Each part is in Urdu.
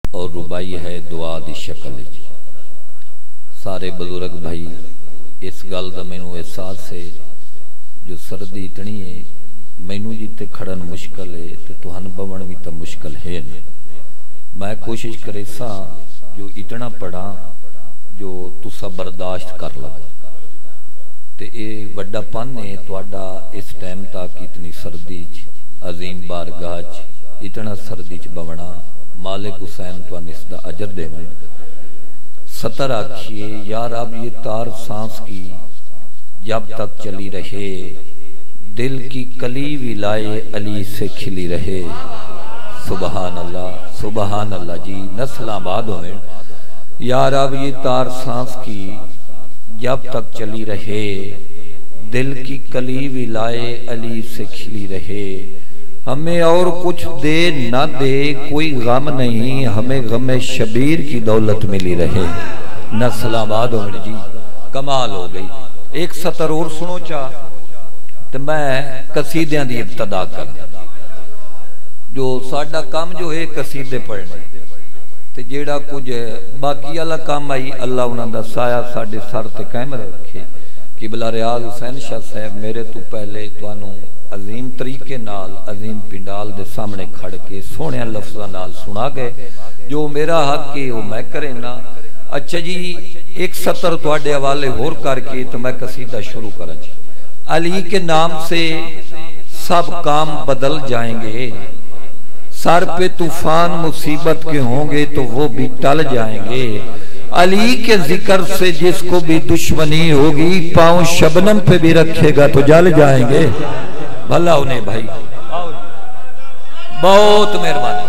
اور ربائی ہے دعا دی شکل وچ۔ سارے بزرگ بھائی اس گل دا مینوں احساس ہے جو سردی اتنی ہے مینوں جیتے کھڑن مشکل ہے تے تہن بون بھی تا مشکل ہے نا۔ میں کوشش کرے سا جو اتنا پڑھا جو تسا برداشت کر لو تے اے وڈا پن ہے تواڈا اس ٹائم تک اتنی سردی چ عظیم بارگاہ چ اتنا سردی چ بونا مالک حسین توان اس دا اجر دے من۔ ستر آکھئے یا رب یہ تار سانس کی جب تک چلی رہے دل کی کلی ولائے علی سے کھلی رہے۔ سبحان اللہ جی نسل آباد ہوئے۔ یا رب یہ تار سانس کی جب تک چلی رہے دل کی کلی ولائے علی سے کھلی رہے۔ ہمیں اور کچھ دے نہ دے کوئی غم نہیں ہمیں غم شبیر کی دولت ملی رہے۔ نسل آباد ہوئے جی کمال ہو گئی۔ ایک سطر اور سنو چاہ تو میں قصیدیاں دی ابتدا کروں جو ساڈا کام جو ہے قصیدے پڑھنے تے جیڑا کچھ باقی اللہ کام آئی اللہ انہاں دا سایہ ساڈے سر تے قائم رکھے۔ قبلہ ریاض حسین شاہ صاحب میرے تو پہلے توانوں عظیم طریقے نال عظیم پنڈال دے سامنے کھڑ کے سونے لفظاں نال سنا گئے جو میرا حق ہے وہ میں کرے نا۔ اچھا جی ایک سطر تواڈے حوالے ہور کر کے تو میں قصیدہ شروع کروں جی۔ علی کے نام سے سب کام بدل جائیں گے، سر پہ طوفان مصیبت کے ہوں گے تو وہ بھی ٹل جائیں گے۔ علی کے ذکر سے جس کو بھی دشمنی ہوگی پاؤں شبنم پہ بھی رکھے گا تو جل جائیں گے۔ بھلا انہیں بھائی بہت مہربانی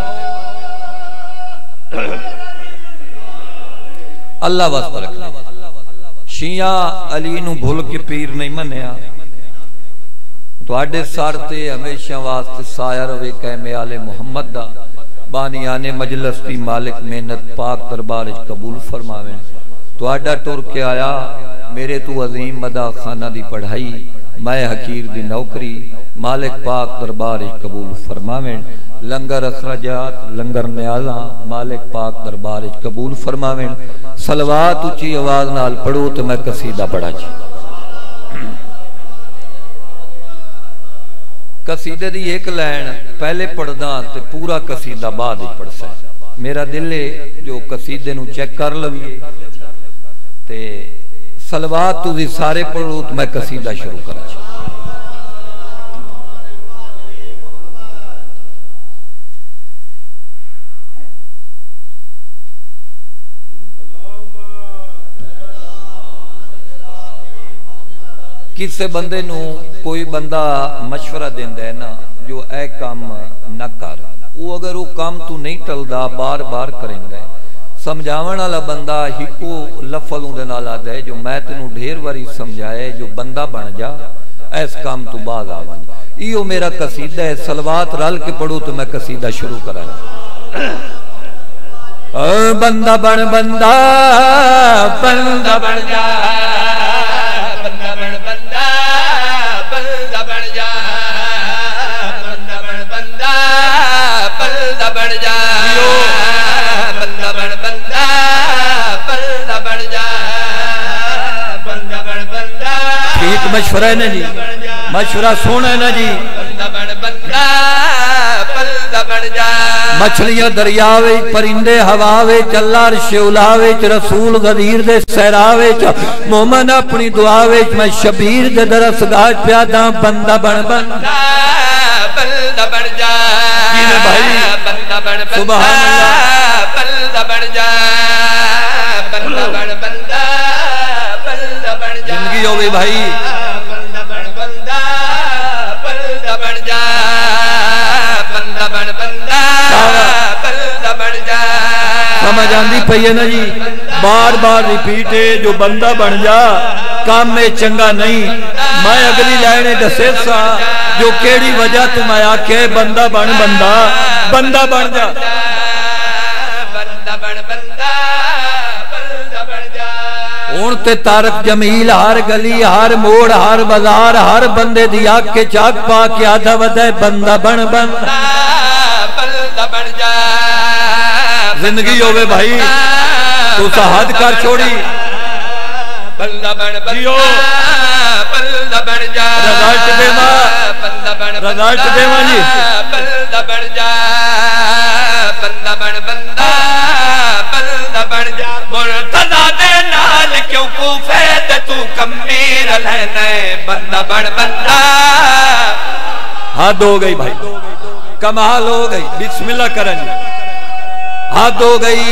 اللہ واسطہ رکھنے۔ شیعہ علی نو بھول کے پیر نہیں منیا تو اڈے سار تے ہمیشہ واسطے سایہ روے قائم آل محمد دا بانیان مجلس دی مالک محنت پاک دربارش قبول فرماویں۔ تو اڈا ٹر کے آیا میرے تو عظیم مدہ خانہ دی پڑھائی میں حقیر دی نوکری مالک پاک دربارش قبول فرماویں۔ لنگر اخراجات لنگر نیازاں مالک پاک دربارش قبول فرماویں۔ صلوات اچھی آواز نال پڑھو تو میں قصیدہ پڑھا جی۔ قصیدے دی ایک لائن پہلے پڑھدا تے پورا قصیدہ بعد ہی پڑھ سا۔ میرا دل ہے جو قصیدے نو چیک کر لویے تے صلوات تسی سارے پڑھو تو میں قصیدہ شروع کرا جی۔ کسے بندے نو کوئی بندہ مشورہ دیندہ ہے نا جو اے کام نہ کر وہ اگر وہ کام تو نہیں ٹلدا بار بار کریں گے سمجھاون والا بندہ ہکو لفظوں دے نال آدا ہے جو میں تینوں ڈھیر واری سمجھائے جو بندہ بن جا ایس کام تو باز آون۔ ایو میرا قصیدہ ہے صلوات رل کے پڑھو تو میں قصیدہ شروع کراں۔ بندہ بن بندہ بندہ بن جا بندہ بن بندہ بندہ بن جا بندہ بن بندہ بندہ بن جا بندہ بن بندہ بندہ بن جا بندہ بن بندہ۔ ٹھیک مشورہ ہے نا جی مشورہ سونا ہے نا جی۔ بندہ بن بندہ بندہ بن جا۔ مچھلیاں دریا وچ پرندے ہوا وچ اللہ عرش اولا وچ رسول غدیر دے صحرا وچ مومن اپنی دعا وچ میں شبیر دے درسگاہ پیادا بندہ بن بندہ بندہ بن جا بھائی بندہ بن سبحان اللہ بندہ بن جا بندہ بن بندہ بندہ بن جا زندگی ہوگی بھائی بندہ بن بندہ بندہ بن جا بندہ بن بندہ بندہ بن جا۔ سمجھ آندی پئی ہے نا جی بار بار ریپیٹ ہے جو بندہ بن جا کام میں چنگا نہیں۔ میں اگلی لائنے دسے سا جو کیڑی وجہ تم آیا کہ بندہ بن بندہ بندہ بن جا بندہ بن بندہ بندہ بن جا۔ اون تے تارک جمیل ہر گلی ہر موڑ ہر بازار ہر بندے دی آگ کے چاک پا کے آدھا ودہ بندہ بن بندہ بندہ بن جا زندگی ہوئے بھائی تو سہاد کر چھوڑی بندہ بن بندہ بن جا رضالت دیما بندہ بن رضالت دیما جی بندہ بن جا بندہ بن بندہ بن جا مرتضی دے نال کیوں کوفے تے تو کمیر لینا بندہ بن بندہ حد ہو گئی بھائی کمال ہو گئی بسم اللہ کریں جی حد ہو گئی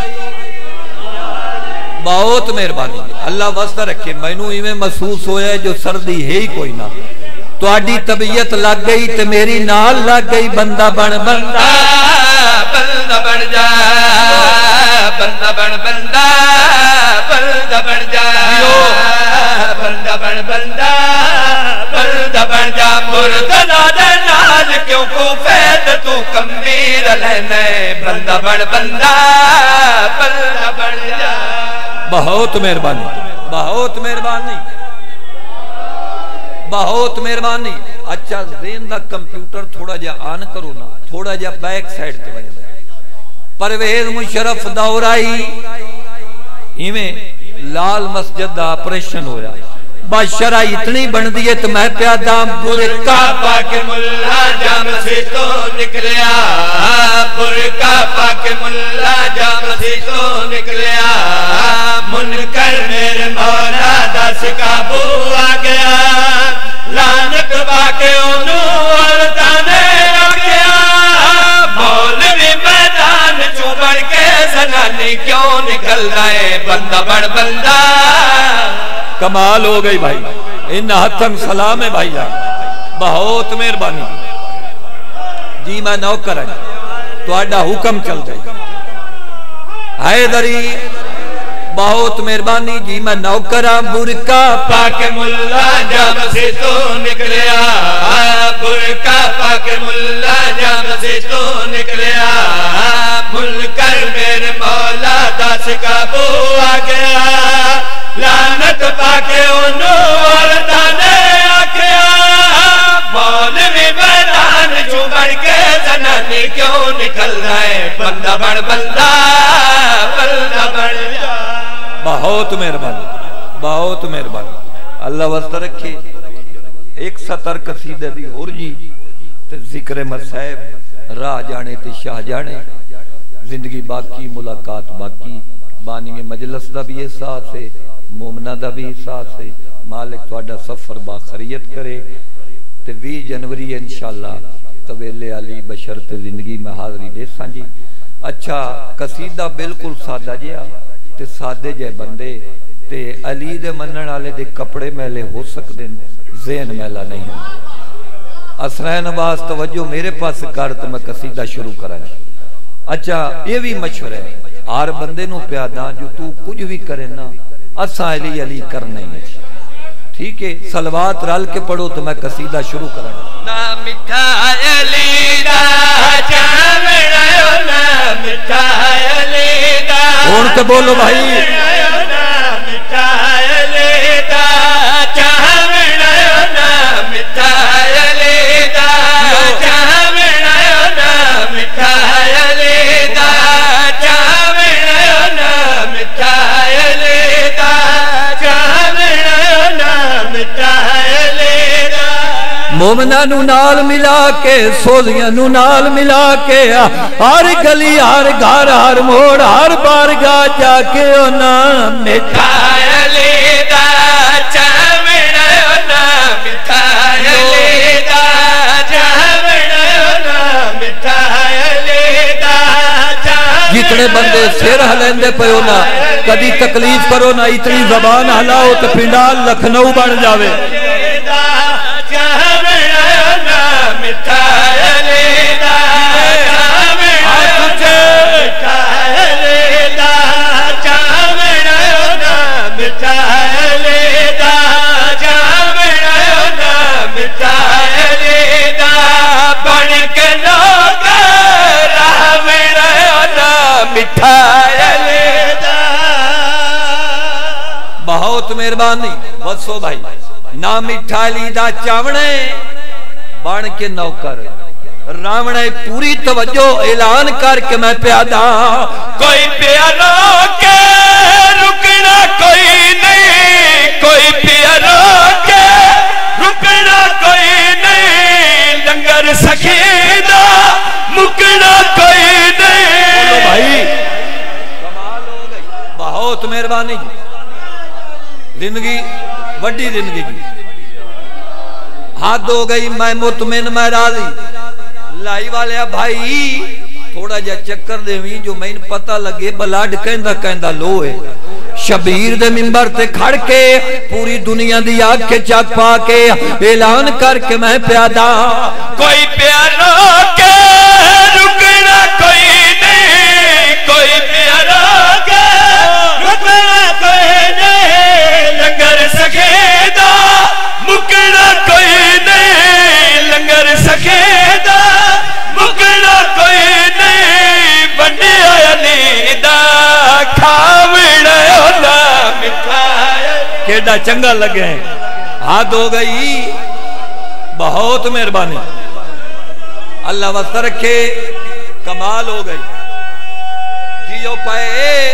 بہت مہربانی اللہ واسطہ رکھے مینوں ایویں محسوس ہویا ہے جو سردی ہے ہی کوئی نہ تواڈی طبیعت لگ گئی تے میری نال لگ گئی بندہ بن بندہ بندہ بن جا بندہ بن بندہ بندہ بن جا بندہ بن بندہ بن جا مرتضی دے نال کیوں کوفے تے تو کمیر لینا بندہ بن بندہ بن جا بہت مہربانی بہت مہربانی بہت مہربانی اچھا ذہن دا کمپیوٹر تھوڑا جا آن کرو نا تھوڑا جا بیک سائیڈ تے بن پرویز مشرف دور آئی ایویں لال مسجد دا آپریشن ہویا بادشاہ اتنی بن دیئے تو میں پیادہ برکا پاک ملا جام سے تو نکلیا برکا پاک ملا جام سے تو نکلیا منکر میرے مولا دس قابو آ گیا لعنت باقی انہوں عورتانے آ گیا مولوی میدان چوبڑ کے زنانی کیوں نکل رہے بندہ بن بندہ کمال ہو گئی بھائی ان ہتھن سلام ہے بھائی جان بہت مہربانی جی میں نوکر ہے تو آڈا حکم چل جائے حیدری بہت مہربانی جی میں نوکرہ برکا پاک ملا جام سے تو نکلیا برکا پاک ملا جام سے تو نکلیا منکر میرے مولا دس قابو آ گیا لعنت پاکے انہوں عورتانے آکھیا مولوی میدان چوبڑ کے زنانی کیوں نکل رہے بندہ بن بندہ بن جا بہت مہربانی بہت مہربانی اللہ واسطہ رکھے ایک سطر قصیدہ دی اور جی تے ذکر مصائب راہ جانے تے شاہ جانے زندگی باقی ملاقات باقی بانی مجلس دا بھی احساس ہے مومنہ دا بھی احساس ہے مالک تواڈا سفر باخریت کرے تے 20 جنوری انشاءاللہ طویل علی بشرت زندگی میں حاضری دے سانجی اچھا قصیدہ بالکل سادہ جیا تے سادے جے بندے تے علی دے منن والے دے کپڑے میلے ہو سکدے ذہن میلا نہیں ہوں اسرائن عباس توجہ میرے پاس کر تو میں قصیدہ شروع کریں اچھا یہ بھی مشہور ہے ہر بندے نو پیاداں جو تو کچھ بھی کرے نا اساں علی علی کرنے ہیں ٹھیک ہے صلوات رل کے پڑھو تو میں قصیدہ شروع کریں نا مٹھا علی دا چاوڑا نا مٹھا علی دا کون کے بولو بھائی نا مٹھا علی دا چاوڑا نا مٹھا علی دا چاوڑا نا مٹھا علی دا چاوڑا نا مٹھا علی دا چاوڑا نا مٹھا علی دا مومنہ نو نال ملا کے سوزیاں نو نال ملا کے ہر گلی ہر گھر ہر موڑ ہر بارگاہ جا کے اونا مٹھا علی دا چاوڑا نا مٹھا علی دا چاوڑا نا مٹھا علی دا جتنے بندے سر ہلیندے پہ ہونا کدی تکلیف کرو نا اتنی زبان ہلاؤ تو پنڈال لکھنؤ بن جاوے مٹھا علی دا مٹھا علی دا چاوڑا نا مٹھا علی دا چاوڑا نا مٹھا علی دا بن کے لوگ راوڑا نا مٹھا علی دا بہت مہربانی بسو بھائی نا مٹھا علی دا چاوڑے بان کے نوکر راوڑ پوری توجہ اعلان کر کے میں پیادا کوئی پیارا کے رکنا کوئی نہیں کوئی پیارا کے رکنا کوئی نہیں لنگر سخیدہ مکنا کوئی نہیں بھائی کمال ہو گئی بہت مہربانی زندگی وڈی زندگی کی حد ہو گئی میں مطمئن میں راضی لائی والے بھائی تھوڑا جا چکر دے ہوئی جو میں پتہ لگے بلڈ کہندہ لو ہے شبیر دے منبر تے کھڑ کے پوری دنیا دی آگ کے چاک پا کے اعلان کر کے میں پیادا کوئی پیارا کے رکنا کوئی نہیں کوئی پیارا کے رکنا کوئی نہیں لنگر سخیدہ مکنا کوئی نہیں لنگر سخیدہ مکنا کوئی نہیں بڑی علی دا کھاوڑا ہونا مٹھایا کیڑا چنگا لگے ہیں حد ہو گئی بہت مہربانی اللہ واسطہ رکھے کمال ہو گئی جیو پائے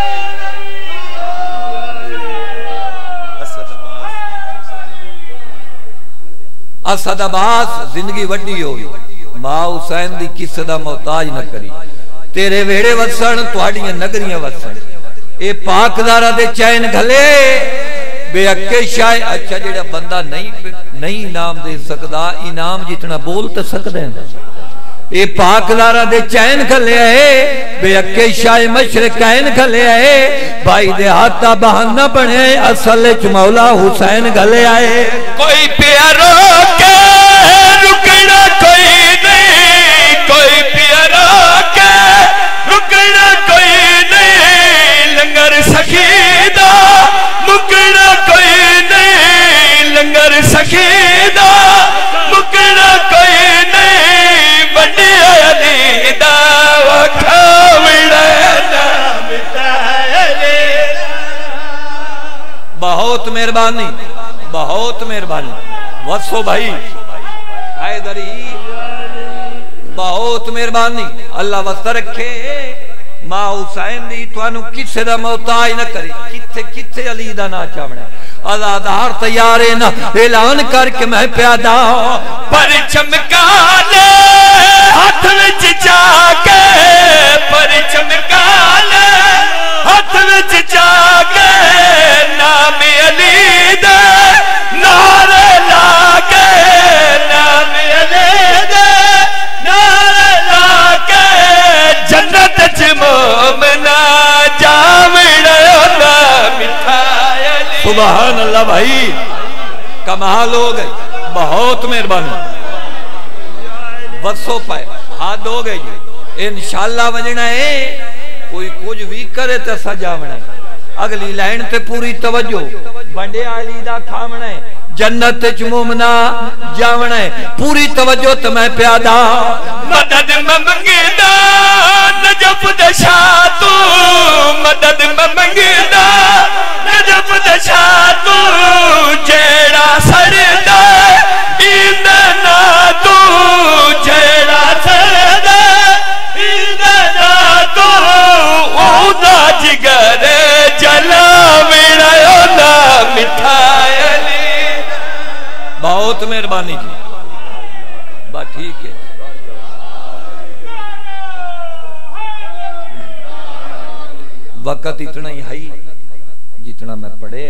اسد عباس زندگی وڈی ہوئی ماں حسین دی کسے دا محتاج نہ کری تیرے ویڑے وسن تواڈیاں نگریاں وسن اے پاک دارا دے چین گھلے بے اکے شاہ اچھا جڑا بندہ نہیں انعام دے سکدا انعام جتنا بول تے سکدے ہیں اے پاک دارا دے چین گھلے آئے بے اکے شاہ مشرقین گھلے آئے بھائی دے ہاتھا بہانہ بنے اصل چ مولا حسین گھلے آئے کوئی پیارو کے رکنا کوئی نہیں کوئی پیارو کے رکنا کوئی نہیں لنگر سخیدہ مکنا کوئی نہیں لنگر سخیدہ مکنا کوئی نہیں بڑی علی دا کھاوڑا نام تالی بہت مہربانی بہت مہربانی وصو بھائی حیدری بہت مہربانی اللہ واسطہ رکھے ماں حسین دی توانو کسے دا محتاج نہ کرے کتھے علی دا نا چاونا آزادار تیارے نہ اعلان کر کے میں پیادا پر چمکالے ہاتھ وچ جاگے پر چمکالے ہاتھ وچ جاگے نام علی دے نعرے لاگے نام علی دے نعرے لاگے جنت چ مومنا جاوڑا ہونا مٹھائی علی سبحان اللہ بھائی کمال ہو گئی بہت مہربانی وصو پائے ہاتھ ہو گئی انشاءاللہ وجنا ہے کوئی کچھ بھی کرے تے سجاونا ہے اگلی لائن تے پوری توجہ بندے علی دا کھامنا ہے جنت چ مومنا جاونا ہے پوری توجہ تے میں پیادا مدد منگدا نجف دشا تو مدد منگدا نجف دشا تو جیڑا سردا ایندنا تو جیڑا سردا ایندنا تو اودا جگر جلا میرا اودا مٹھائی علی بہت مہربانی کی بات ٹھیک ہے وقت اتنا ہی ہے جتنا میں پڑھے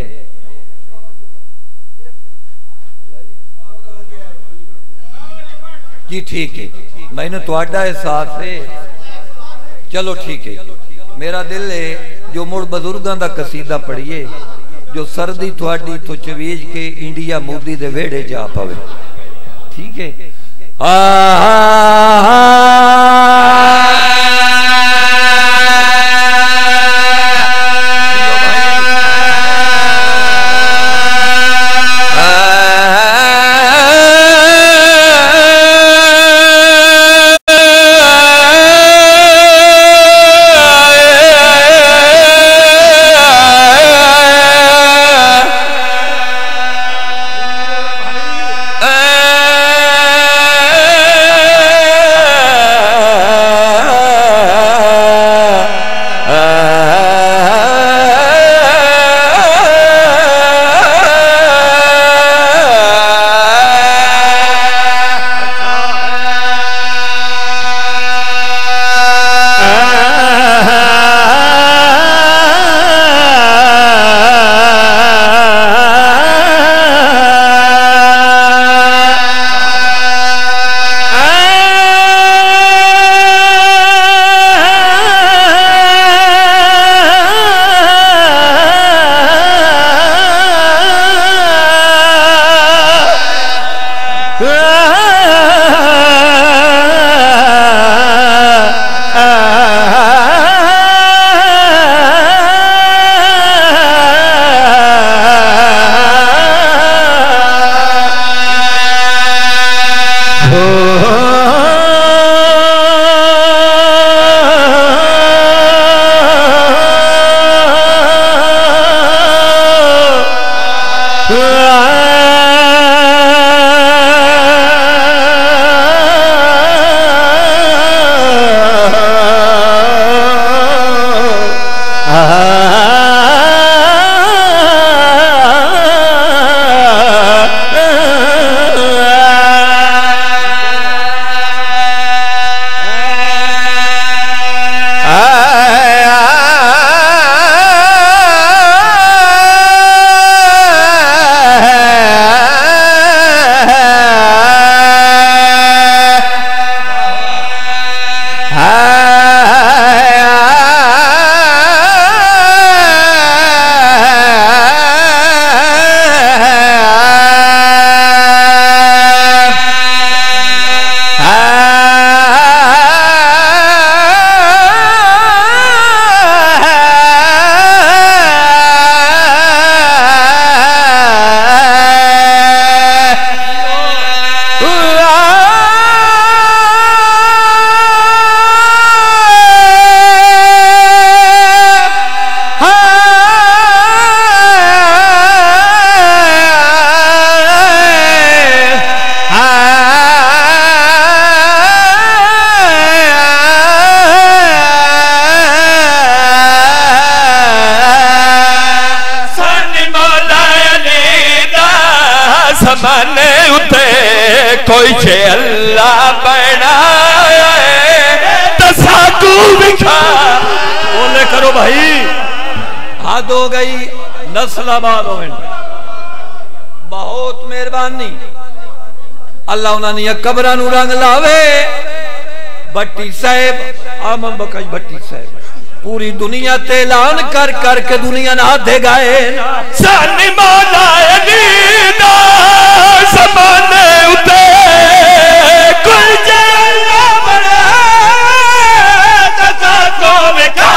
جی ٹھیک ہے میں نے تو آڈا احساس ہے چلو ٹھیک ہے میرا دل ہے جو مڑ بزرگاں دا قصیدہ پڑھیے جو سردی تھوڑی تو چویج کے انڈیا مودی دے ویڑے جا پاوے ٹھیک ہے کوئی چھے اللہ بنایا تساکو بکھا بولے کرو بھائی حد ہو گئی نسل آباد ہوئے بہت مہربانی اللہ انہوں نے قبرہ نو رنگ لاوے بھٹی صاحب آمن بکش بھٹی صاحب پوری دنیا تے اعلان کر کر کے دنیا نہ دے گئے سانی مولا دیدہ زمانے اتے کوئی جلہ بڑا تسا کو بکا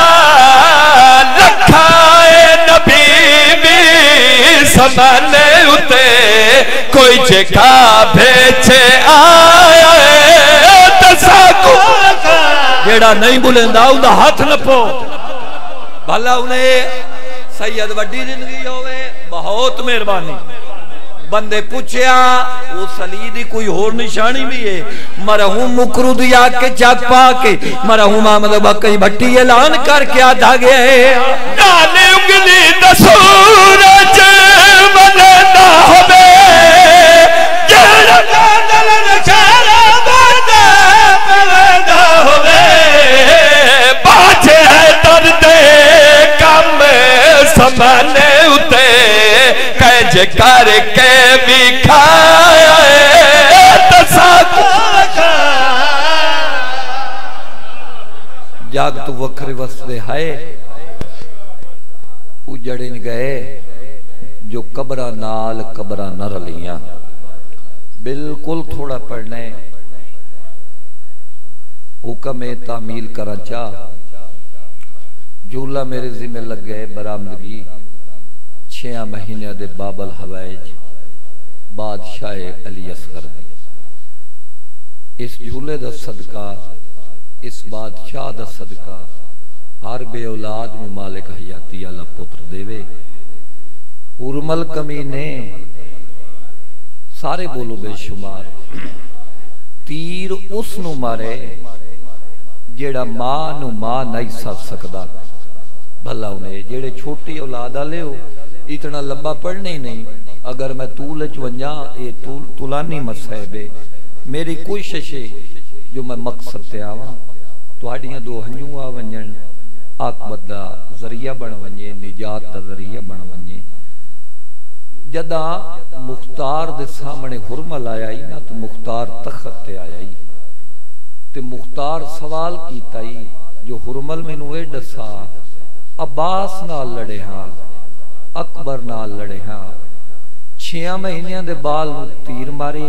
رکھائے نبی بھی زمانے اتے کوئی جگہ بھیچے آیا تسا کو جیڑا نہیں بولیندا اوندا ہاتھ نپو بھلا انہیں سید وڈی زندگی ہوئے بہت مہربانی بندے پوچھیا وہ سلیدی کوئی اور نشانی بھی ہے مرحوم مکرود یا کے چاک پا کے مرحوم آمد بکش بھٹی اعلان کر کے آدھا گیا ہے نانے انگلی دا سورج ملنا ہوئے جڑا دل نشارہ بردہ ملنا ہوئے باچے ہے درد کم سمانے اتے کہج کر کے بھی کھایا تساکو جاگ تو وکھر وسدے ہائے اجڑن گئے جو قبرہ نال قبرہ نہ رلیاں بالکل تھوڑا پڑھنے حکم تعمیل کرا چاہ جھولا میرے ذمہ لگ گئے برآمدگی 6 مہینے دے باب الحوائج بادشاہ علی اصغر دی اس جھولے دا صدقہ اس بادشاہ دا صدقہ ہر بے اولاد میں مالک حیاتی اللہ پتر دیوے ارمل کمینے سارے بولو بے شمار تیر اس نو مارے جیڑا ماں نو ماں نہیں ساتھ سکدا بھلا انہیں جیڑے چھوٹی اولاد آلے ہو اتنا لمبا پڑھنے ہی نہیں اگر میں طول چونجا یہ طولانی مسائبے میری کوشش ہے جو میں مقصد تے آواں تو ہڈیاں 2 ہنجوں آ ونجن عاقبت دا ذریعہ بن ونجے نجات دا ذریعہ بن ونجے جدا مختار دے سامنے حرمل آیا ہی نا تو مختار تخت تے آیا ہی تے مختار سوال کیتا ہی جو حرمل میں نوے ڈسا عباس نال لڑے ہاں اکبر نال لڑے ہاں 6 مہینے دے بال تیر مارے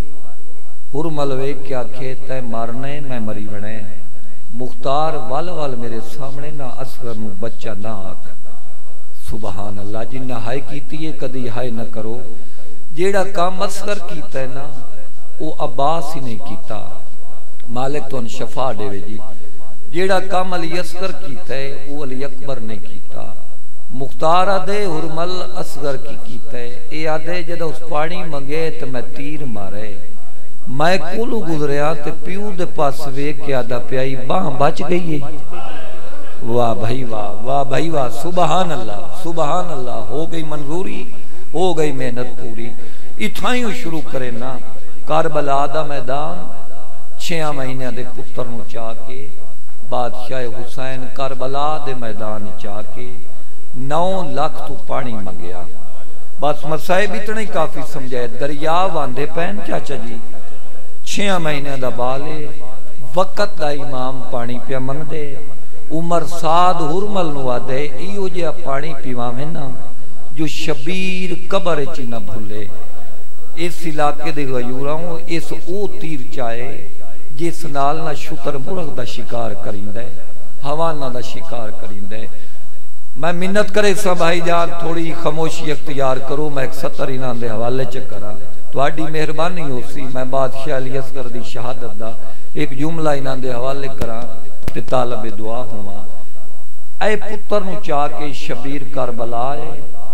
حرمل وے کیا کھیتا ہے مارنے میں مری بنے مختار وال میرے سامنے نہ اصغر نو بچہ نہ آکھ سبحان اللہ جنہ ہائے کیتی ہے کدی ہائے نہ کرو جیڑا کام اصغر کیتا ہے نا وہ عباس ہی نہیں کیتا مالک تو ان شفا دے وے جی جیڑا کام علی اصغر کیتا ہے وہ علی اکبر نہیں کیتا مختار آدھے حرمل اصغر کی کیتا ہے اے آدھے جدہ اس پانی منگے تو میں تیر مارے میں کولو گزریا تے پیو دے پاس وے کیا دا پیائی باں بچ گئی ہے واہ بھائی واہ بھائی واہ سبحان اللہ ہو گئی منظوری ہو گئی محنت پوری اتھائیوں شروع کرے نا کربلا دا میدان 6 مہینے دے پتر نو چاہ کے بادشاہ حسین کربلا دے میدان چاہ کے 9 لاکھ تو پانی منگیا بس مسائب اتنے کافی سمجھائے دریا واندے پین چاچا جی 6 مہینے دا بالے وقت دا امام پانی پیا منگ دے عمر ساد حرمل نوا دے ایو جیا پانی پیوا میں نا جو شبیر قبر چی نہ بھولے اس علاقے دے غیوراں اس او تیر چاہے جس نال نہ شتر مرغ دا شکار کریں دے حوانہ دا شکار کریں دے میں منت کرے سا بھائی جان تھوڑی خاموشی اختیار کرو میں ایک 70 انان دے حوالے چکرا تو آڈی مہربانی ہو سی میں بادشاہ علی اصغر دی شہادت دا ایک جملہ انان دے حوالے کرا تے طالب دعا ہوا اے پتر نو چاہ کے شبیر کربلا آئے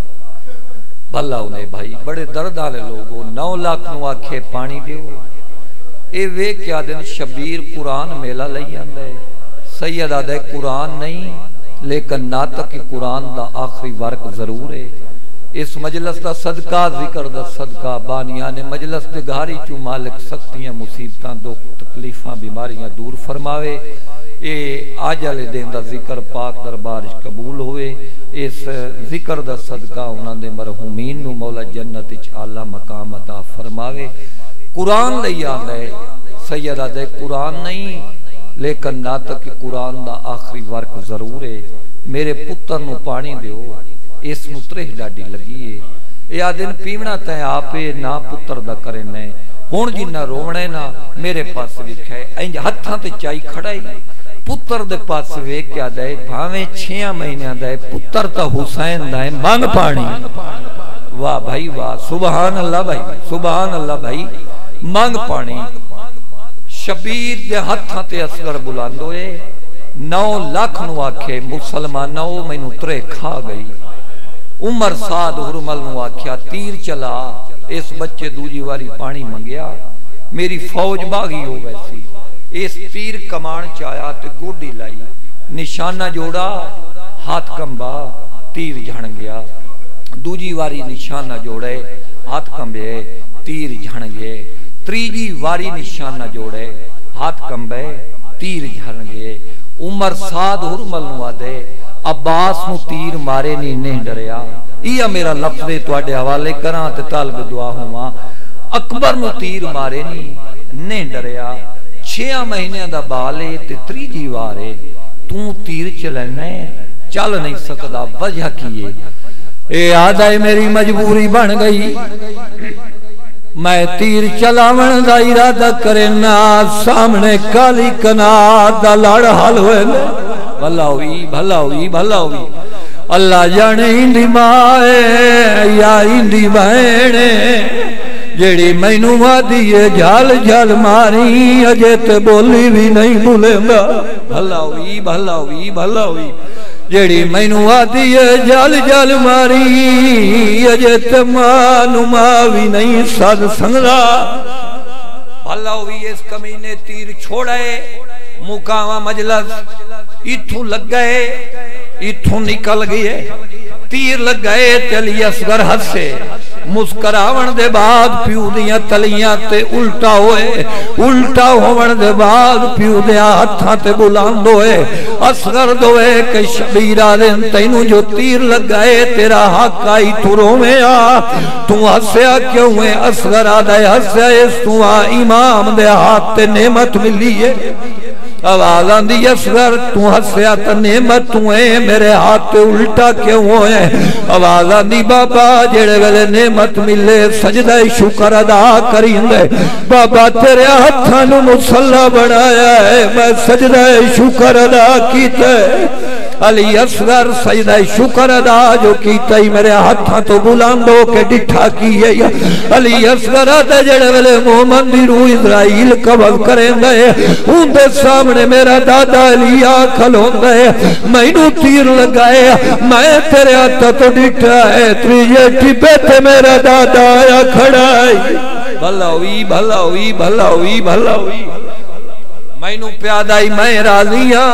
بھلا انہیں بھائی بڑے درد آلے لوگو 9 لاکھ نو آکھے پانی دیو اے وے کیا دن شبیر قرآن میلہ لئی آندے سید آدھے قرآن نہیں لیکن ناطق قرآن دا آخری ورق ضرور ہے اس مجلس دا صدقہ ذکر دا صدقہ بانیان مجلس دے گھاری چو مالک سختیاں مصیبتاں دکھ تکلیفاں بیماریاں دور فرماوے اے آج والے دن دا ذکر پاک دربار قبول ہوئے اس ذکر دا صدقہ انہاں دے مرحومین نو مولا جنت وچ اعلی مقام عطا فرماوے قرآن لئی آندا ہے سیدہ دے قرآن نہیں لیکن نہ تک قرآن دا آخری ورک ضرور ہے میرے پتر نو پانی دیو اس نو ترہ ڈاڈی لگی ہے اے آدن پیونا تے آپے نہ پتر دا کرنے ہون جنہ رونے نا میرے پاس لکھا ہے اینج ہتھاں تے چائی کھڑائی پتر دے پاس ویک کیا دائے بھاویں 6 مہینے دائے پتر تا حسین دائے مانگ پانی واہ بھائی واہ سبحان اللہ بھائی سبحان اللہ بھائی مانگ پانی شبیر دے ہتھاں تے اصغر بلاندوئے 9 لاکھ نو آکھے مسلمانوں میں نو ترے کھا گئی عمر سعد حرمل نو آکھیا تیر چلا اس بچے دوجی واری پانی منگیا میری فوج باغی ہو ویسی اس تیر کمان چایا تے گوڑی لائی نشانہ جوڑا ہاتھ کمبا تیر جھڑ گیا دوجی واری نشانہ جوڑے ہاتھ کمبے تیر جھڑ گئے تریجی واری نشانہ جوڑے ہاتھ کمبے تیر جھڑ گئے عمر سعد حرمل نو آدے عباس نو تیر مارے نہیں ڈریا یہ میرا لفظ تواڈے حوالے کراں تے طالب دعا ہواں اکبر نو تیر مارے نہیں ڈریا 6 مہینے دا بالے تے تریجی وارے تو تیر چلنے چل نہیں سکدا وجہ کیے اے آدھائی میری مجبوری بن گئی میں تیر چلاون دا ارادہ کرنا سامنے کالی کنات دا لڑ حل ہوئے بھلا ہوئی بھلا ہوئی بھلا ہوئی اللہ جانے اندی مائے یا اندی بہنے جیڑی میں نو وادیے جھال جھال ماری اجے تے بولی بھی نہیں بھولے گا بھلا ہوئی بھلا ہوئی بھلا ہوئی جیڑی میں نو وادیے جھال جھال ماری اجے تے مانو ماوی نہیں ساد سنگا بھلا ہوئی اس کمینے تیر چھوڑے مقامہ مجلس اتھو لگ گئے اتھو نکل گئے تیر لگ گئے تلی اصغر ہسے مسکراون دے بعد پیو دیاں تلیاں تے الٹا ہوون دے بعد پیو دیاں ہتھاں تے بلند ہوئے اصغر دوئے کہ شبیرہ دن تینوں جو تیر لگ گئے تیرا حق آئی تو رومیں تو ہسیا کیوں ہے اصغر آدھائے ہسیا اس تو امام دے ہاتھ تے نعمت ملی ہے آواز آندی اصغر تو ہسیا تا نعمت تو ہے میرے ہاتھ تے الٹا کیوں ہوئے آواز آندی بابا جڑے گلے نعمت ملے سجدہ شکر ادا کریں دے بابا تیرے ہاتھانو مصلح بڑھایا ہے میں سجدہ شکر ادا کیتے علی اصغر سجدہ شکر ادا جو کیتا ہی میرے ہاتھاں تو بلاندو کے ڈٹھا کیے علی اصغر آدھے جڑے ویلے محمد دی روح اسرائیل قبض کریں گے ان دے سامنے میرا دادا علی آکھل ہوں گے میں نو تیر لگائے میں تیرے ہاتھا تو ڈٹھا ہے تریجے ٹھپے تے میرا دادا آیا کھڑائی بھلا ہوئی بھلا ہوئی بھلا ہوئی بھلا ہوئی میں نو پیادائی میں راضیاں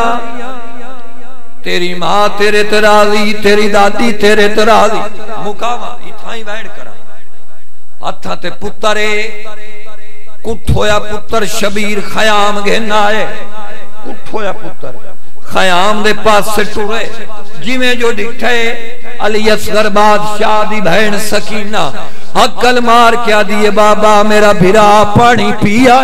تیری ماں تیرے تراضی تیری دادی تیرے تراضی مقامہ اتھائیں ویڈ کرا ہتھا تے پترے کٹ ہویا پتر شبیر خیام گھنا ہے کٹ ہویا پتر خیام دے پاس سے ٹورے جی میں جو ڈکھے علی اصغر بادشاہ دی بہن سکینہ حقل مار کیا دیئے بابا میرا بھرا پانی پیا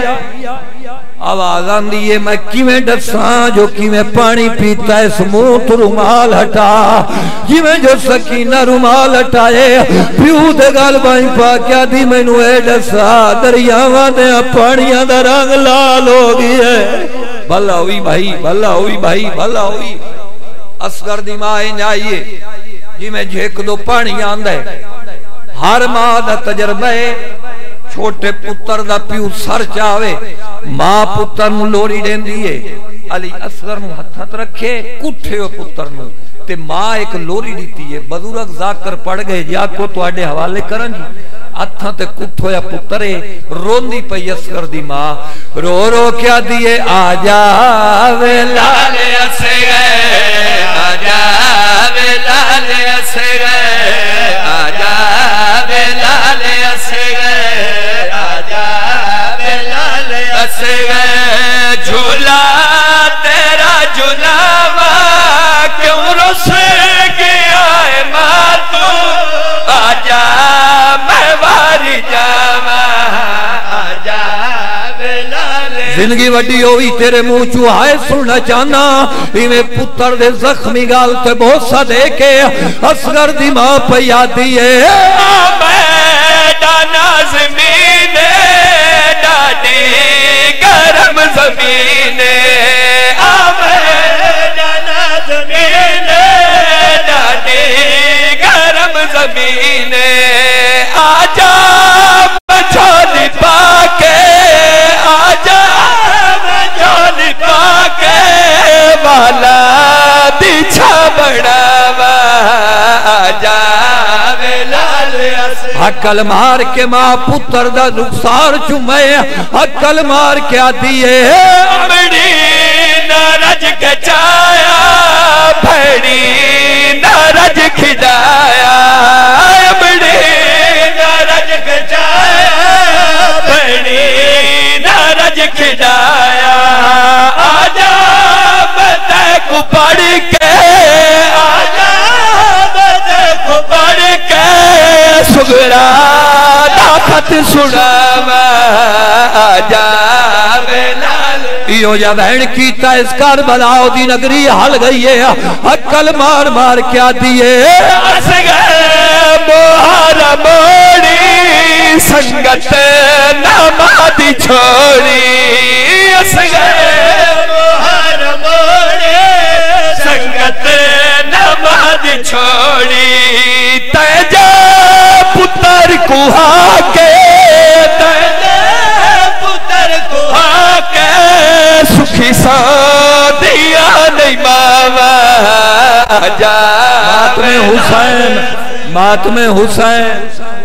آواز آندی ہے میں کیویں ڈساں جو کیویں پانی پیتا ہے سموت رومال ہٹا جیویں جو سکینہ رومال ہٹائے پیو دے گال بائیں پا کیا دی میں نو اے ڈسا دریاواں دے پانیاں دا رنگ لال ہو گیا بھلا ہوئی بھائی بھلا ہوئی بھائی بھلا ہوئی اصغر دی مائیں جائیے جی میں جھیک دو پانی آندے ہر ماں دا تجربہ چھوٹے پتر دا پیو سر چاوے ماں پتر نو لوری دین دیئے علی اصغر نو ہتھت رکھے کٹھے ہو پتر نو تے ماں ایک لوری دیتی ہے بزرگ ذاکر پڑ گئے جا کو تو آڈے حوالے کرن جی ہتھاں تے کٹ ہویا پترے روندی پئی اصغر دی ماں رو رو کیا دیئے آجا ویلال اصغر آجا ویلال اصغر آجا زندگی وڈی ہوئی تیرے منہ چو آئے سننا چاہنا میں پتر دے زخمی گال تے بوسا دے کے اصغر دی ماں پہ یادی ہے میدانا زمین ڈاڈی گرم زمین میدانا زمین ڈاڈی گرم زمین آجا مجھولی پاکے آجا مجھولی پاکے والا دیچھا بڑھاوا آجا عقل مار کے ماں پتر دا رخسار چمے عقل مار کے آدھی ہے امڑی نارج کچایا بھڑی نارج کھدایا امڑی نارج کچایا بھڑی نارج کھدایا آجا بدے کو پڑھ کے آجا بدے کو پڑھ کے سگرا داخت سڑاوا آجا بلال یہ جا بہن کیتا اس کربلا دی نگری حل گئی ہے عقل مار مار کیا دیئے اس گئے موہر موڑی سنگت نمادی چھوڑی اس گئے موہر موڑی سنگت نمادی چھوڑی تیجا پتر کو آکے تیجا پتر کو آکے سکھی سادیا نہیں ماما آجا ماتم حسین